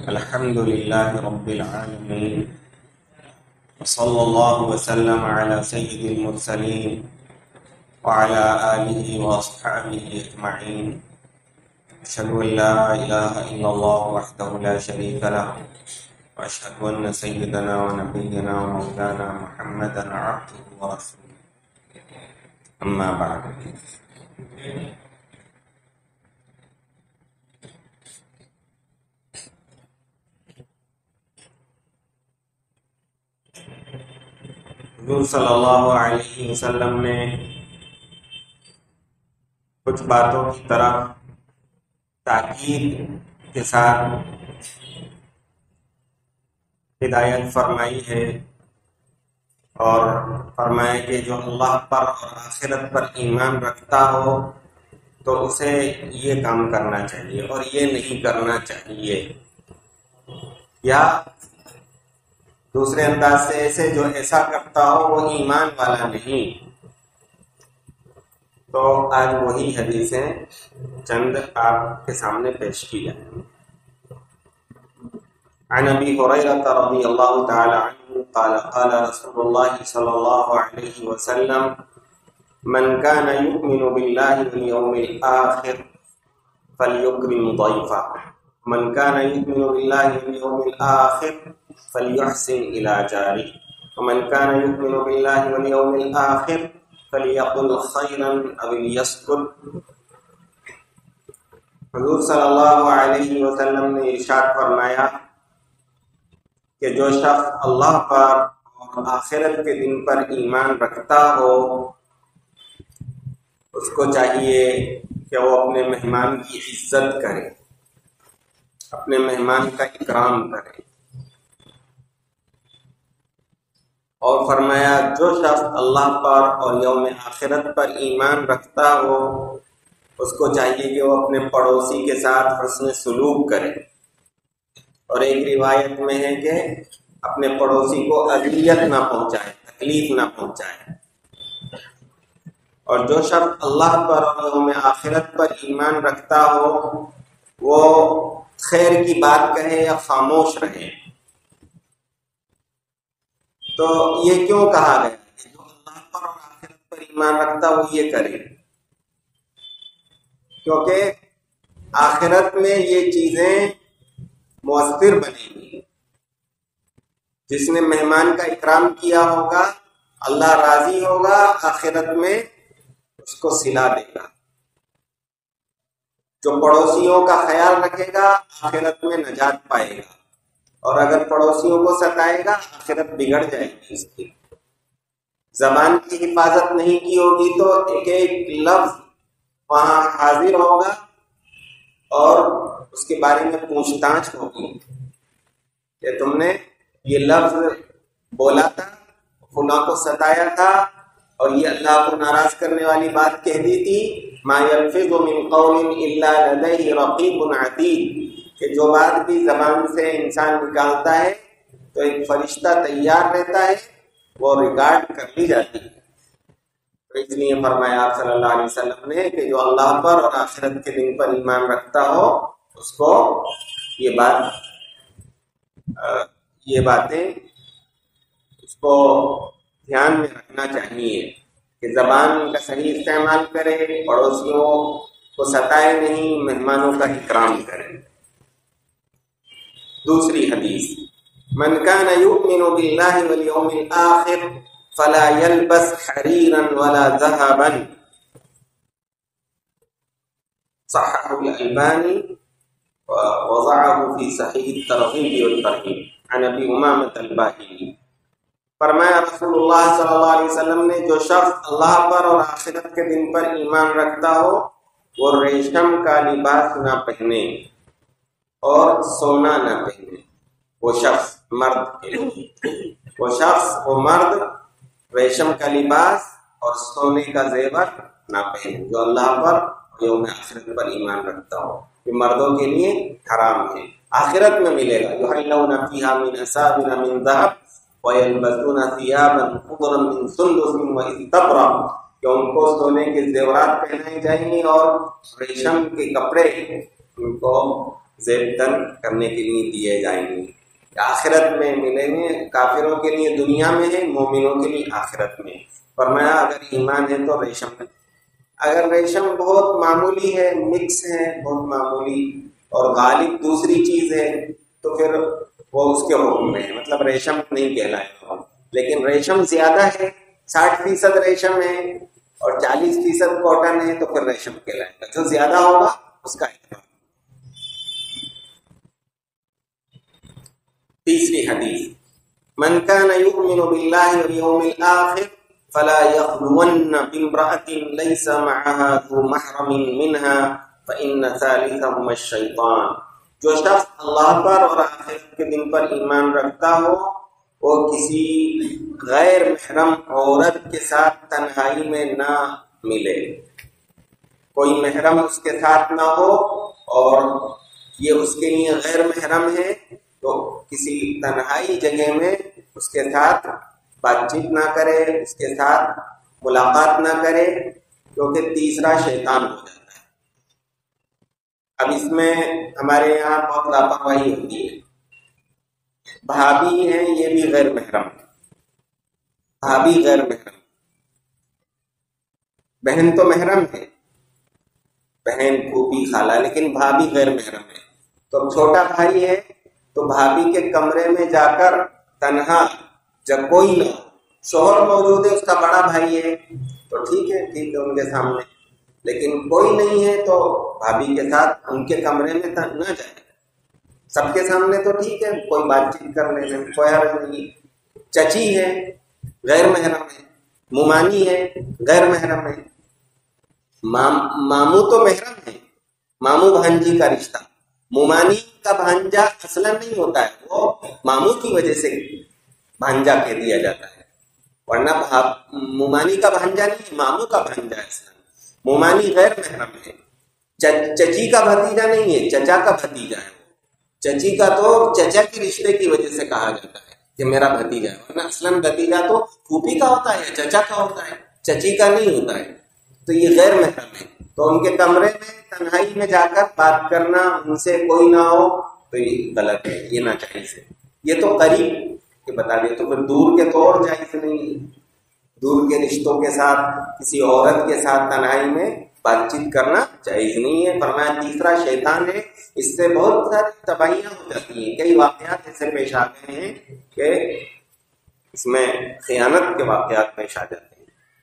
الحمد لله رب العالمين وصلى الله وسلم على سيد المرسلين وعلى آله وأصحابه أجمعين. أشهد أن لا إله إلا الله وحده لا شريك له وأشهد أن سيدنا ونبينا ومولانا محمدا عبده ورسوله. أما بعد. حضور صلی اللہ علیہ وسلم نے کچھ باتوں کی طرف تاکید کے ساتھ ہدایت فرمائی ہے اور فرمایا کہ جو اللہ پر اور آخرت پر ایمان رکھتا ہو تو اسے یہ کام کرنا چاہیے اور یہ نہیں کرنا چاہیے، یا دوسرے انداز سے ایسے جو ایسا کرتا ہو وہ ایمان والا نہیں۔ تو آج وہی حدیثیں چند آپ کے سامنے پیش کی جائیں۔ عن ابی ہریرہ رضی اللہ تعالی عنہ قال قال رسول اللہ صلی اللہ علیہ وسلم من كان يؤمن بالله واليوم الآخر فليكرم ضيفه من كان يؤمن بالله واليوم الآخر فليحسن إلى جاره ومن كان يؤمن بالله واليوم الآخر فليقل خيرا أو ليسكت۔ حضور صلی اللہ علیہ وسلم نے ارشاد فرمایا کہ جو شخص اللہ پر اور آخرت کے دن پر ایمان رکھتا ہو اس کو چاہیے کہ وہ اپنے مہمان کی عزت کرے، اپنے مہمان کا اکرام کرے، اور فرمایا جو شخص اللہ پر اور یوم آخرت پر ایمان رکھتا ہو اس کو چاہیے کہ وہ اپنے پڑوسی کے ساتھ حسن سلوک کرے، اور ایک روایت میں ہے کہ اپنے پڑوسی کو اذیت نہ پہنچائے، تکلیف نہ پہنچائے۔ اور جو شخص اللہ پر اور یوم آخرت پر ایمان رکھتا ہو وہ خیر کی بات کہے یا خاموش رہے۔ تو یہ کیوں کہا گیا کہ جو اللہ پر اور آخرت پر ایمان رکھتا وہ یہ کرے؟ کیونکہ آخرت میں یہ چیزیں مؤثر بنیں گی۔ جس نے مہمان کا اکرام کیا ہوگا اللہ راضی ہوگا، آخرت میں اس کو صلہ دے گا۔ جو پڑوسیوں کا خیال رکھے گا آخرت میں نجات پائے گا، اور اگر پڑوسیوں کو ستائے گا آخرت بگڑ جائے گی اس کی۔ زبان کی حفاظت نہیں کی ہوگی تو ایک ایک لفظ وہاں حاضر ہوگا اور اس کے بارے میں پوچھ تاچھ ہوگی کہ تم نے یہ لفظ بولا تھا، فلاں کو ستایا تھا، اور یہ اللہ کو ناراض کرنے والی بات کہہ دی تھی۔ ما یلفظ من قول الا لدیہ رقیب عتید، کہ جو بات بھی زبان سے انسان نکالتا ہے تو ایک فرشتہ تیار رہتا ہے، وہ ریکارڈ کر لی جاتی ہے۔ تو اس لیے فرمایا آپ صلی اللہ علیہ وسلم نے کہ جو اللہ پر اور آخرت کے دن پر ایمان رکھتا ہو اس کو یہ باتیں اس کو دھیان میں رکھنا چاہیے کہ زبان کا صحیح استعمال کرے، پڑوسیوں کو ستائے نہیں، مہمانوں کا اکرام کرے۔ دوسری حدیث، من كان يؤمن بالله واليوم الآخر فلا يلبس حريرا ولا ذهبا، صححه الألباني ووضعه في صحيح الترغيب والترهيب عن ابي امامة الباهلي۔ فرمایا رسول اللہ صلی اللہ علیہ وسلم نے جو شخص اللہ پر اور آخرت کے دن پر ایمان رکھتا ہو وہ ریشم کا لباس نہ پہنے اور سونا نہ پہنے۔ وہ مرد ریشم کا لباس اور سونے کا زیور نہ پہنے جو اللہ پر اور یوم آخرت پر ایمان رکھتا ہو۔ یہ مردوں کے لیے حرام ہے، آخرت میں ملے گا۔ یحلون فیہا من اساور من ذہب وَيَلْبَسُونَ ثِيَابًا خُضْرًا مِّن سُندُسٍ وَإِسْتَبْرَقٍ، کہ ان کو سونے کے زیورات پہنائے جائیں گے اور ریشم کے کپڑے ان کو زیب تن کرنے کے لیے دیے جائیں گے، آخرت میں ملیں گے۔ کافروں کے لیے دنیا میں ہے، مومنوں کے لیے آخرت میں۔ فرمایا اگر ایمان ہے تو ریشم ہے، اگر ریشم بہت معمولی ہے، مکس ہے بہت معمولی، اور غالب دوسری چیز ہے تو پھر وہ اس کے حکم میں ہے، مطلب ریشم نہیں کہلائے گا۔ لیکن ریشم زیادہ ہے، 60% ریشم ہے اور 40% کاٹن ہے تو پھر ریشم کہلائے گا، جو زیادہ ہوگا اس کا اعتبار۔ تیسری حدیث، من كان يؤمن بالله واليوم الآخر فلا يخلون بامرأة ليس معها ذو محرم منها فإن ثالثهما الشيطان۔ جو شخص اللہ پر اور آخر کے دن پر ایمان رکھتا ہو وہ کسی غیر محرم عورت کے ساتھ تنہائی میں نہ ملے، کوئی محرم اس کے ساتھ نہ ہو اور یہ اس کے لیے غیر محرم ہے تو کسی تنہائی جگہ میں اس کے ساتھ بات چیت نہ کرے، اس کے ساتھ ملاقات نہ کرے، کیونکہ تیسرا شیطان ہو جاتا ہے۔ اب اس میں ہمارے یہاں بہت لاپرواہی ہوتی ہے، بھابھی ہیں یہ بھی غیر محرم، بھابھی غیر محرم، بہن تو محرم ہے، بہن پھوپھی خالہ، لیکن بھابھی غیر محرم ہے۔ تو چھوٹا بھائی ہے تو بھابھی کے کمرے میں جا کر تنہا، جب کوئی نہ شوہر موجود ہے، اس کا بڑا بھائی ہے تو ٹھیک ہے ان کے سامنے، لیکن کوئی نہیں ہے تو بھابھی کے ساتھ ان کے کمرے میں نہ جائے، سب کے سامنے تو ٹھیک ہے کوئی بات چیت کر لینے میں کوئی حرج نہیں۔ چچی ہے غیر محرم ہے، ممانی ہے غیر محرم ہے، ماموں تو محرم ہے، ماموں بھانجی کا رشتہ، ممانی کا بھانجا اصلا نہیں ہوتا ہے، وہ ماموں کی وجہ سے بھانجا کہہ دیا جاتا ہے، ورنہ ممانی کا بھانجا نہیں، ماموں کا بھانجا ہے اصلا۔ ممانی غیر محرم ہے، چچی کا بھتیجا نہیں ہے، چچا کا بھتیجا ہے، چچی کا تو چچا کے رشتے کی وجہ سے کہا جاتا ہے کہ میرا بھتیجا ہے، ورنہ اصلا بھتیجا تو پھوپھی کا ہوتا ہے، چچا کا ہوتا ہے، چچی کا نہیں ہوتا ہے، تو یہ غیر محرم ہے۔ تو ان کے کمرے میں تنہائی میں جا کر بات کرنا، ان سے کوئی نہ ہو تو یہ غلط ہے، یہ ناجائز ہے۔ یہ تو قریب کے بتا دیا، تو پھر دور کے تو اور جائز نہیں ہے، دور کے رشتوں کے ساتھ کسی عورت کے ساتھ تنہائی میں بات چیت کرنا جائز نہیں ہے۔ فرمایا تیسرا شیطان ہے، اس سے بہت ساری تباہیاں ہو جاتی ہیں، کئی واقعات ایسے پیش آتے ہیں کہ اس میں خیانت کے واقعات پیش آ جاتے ہیں۔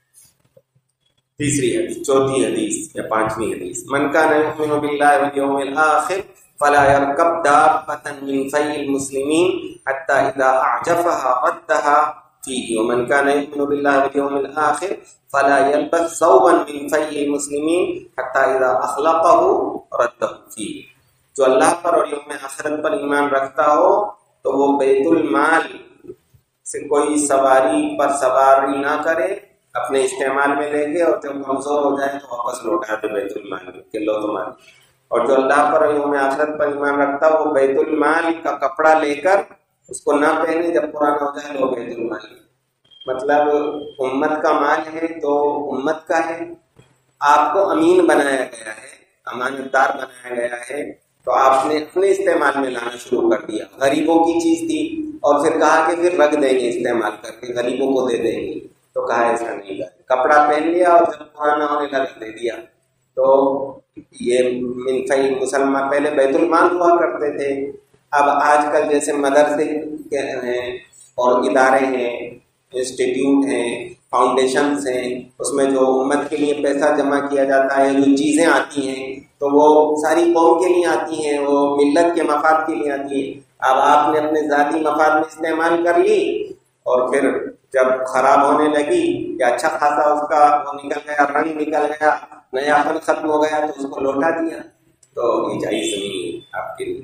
تیسری حدیث، چوتھی حدیث یا پانچویں حدیث، من کان یؤمن باللہ والیوم الآخر فلا يركب دابة من في المسلمين حتى إذا أعجفها ردها فيه، ومن كان يؤمن بالله واليوم الآخر فلا يلبس ثوبا من في المسلمين حتى إذا أخلقه رده فيه۔ جو اللہ پر اور یوم آخرت پر ایمان رکھتا ہو تو وہ بیت المال سے کوئی سواری پر سواری نہ کرے، اپنے استعمال میں لے کے، اور جب کمزور ہو جائے تو واپس لوٹا دے بیت المال میں کہ لو تمہاری۔ اور جو اللہ پر اور یوم آخرت پر ایمان رکھتا ہو وہ بیت المال کا کپڑا لے کر اس کو نہ پہنے، جب پرانا ہو جائے لو بیت المال۔ مطلب امت کا مال ہے تو امت کا ہے، آپ کو امین بنایا گیا ہے، امانت دار بنایا گیا ہے، تو آپ نے اپنے استعمال میں لانا شروع کر دیا۔ غریبوں کی چیز تھی اور پھر کہا کہ پھر رکھ دیں گے استعمال کر کے، غریبوں کو دے دیں گے، تو کہا ایسا نہیں کرے، کپڑا پہن لیا اور جب پرانا ہونے لگا دے دیا۔ تو یہ منفی مسلمان پہلے بیت المال ہوا کرتے تھے، اب آج کل جیسے مدرسے ہیں اور ادارے ہیں، انسٹیٹیوٹ ہیں، فاؤنڈیشنز ہیں، اس میں جو امت کے لیے پیسہ جمع کیا جاتا ہے، جو چیزیں آتی ہیں تو وہ ساری قوم کے لیے آتی ہیں، وہ ملت کے مفاد کے لیے آتی ہیں۔ اب آپ نے اپنے ذاتی مفاد میں استعمال کر لی اور پھر جب خراب ہونے لگی یا اچھا خاصا اس کا وہ نکل گیا، رنگ نکل گیا، نیا پن ختم ہو گیا تو اس کو لوٹا دیا، تو یہ جائز نہیں ہے آپ کے لیے۔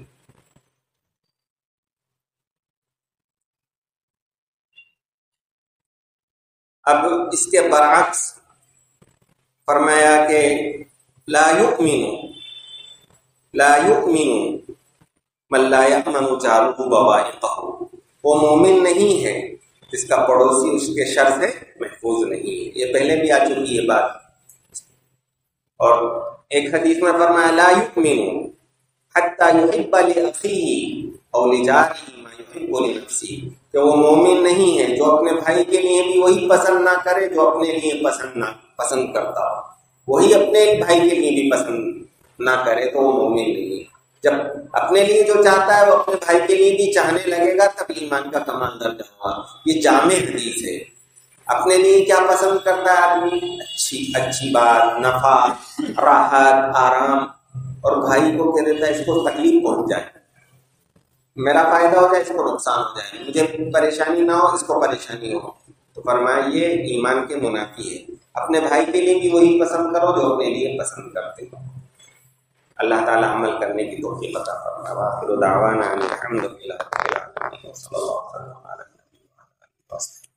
اب اس کے برعکس فرمایا کہ لا یؤمن من لا یأمن جارہ بوائقہ، وہ مومن نہیں ہے جس کا پڑوسی اس کے شر سے محفوظ نہیں ہے۔ یہ پہلے بھی آ چکی ہے بات۔ اور ایک حدیث میں فرمایا لا یؤمن حتی یحب لأخیہ او لجارہ ما یحب لنفسہ، کہ وہ مومن نہیں ہے جو اپنے بھائی کے لیے بھی وہی پسند نہ کرے جو اپنے لیے پسند کرتا ہو، وہی اپنے بھائی کے لیے بھی پسند نہ کرے تو وہ مومن نہیں ہے۔ جب اپنے لیے جو چاہتا ہے وہ اپنے بھائی کے لیے بھی چاہنے لگے گا تب ایمان کا کمال درجہ ہوا۔ یہ جامع حدیث ہے۔ اپنے لیے کیا پسند کرتا ہے آدمی؟ اچھی بات، نفع، راحت، آرام، اور بھائی کو کہہ دیتا ہے اس کو تکلیف پہنچ جائے، میرا فائدہ ہو جائے اس کو نقصان ہو جائے، مجھے پریشانی نہ ہو اس کو پریشانی ہو۔ تو فرمایا یہ ایمان کے منافی ہے۔ اپنے بھائی کے لیے بھی وہی پسند کرو جو اپنے لیے پسند کرتے ہو۔ اللہ تعالی عمل کرنے کی توفیق عطا فرمائے۔ وآخر دعوانا ان الحمد للہ رب العالمین، صلی اللہ علیہ وسلم۔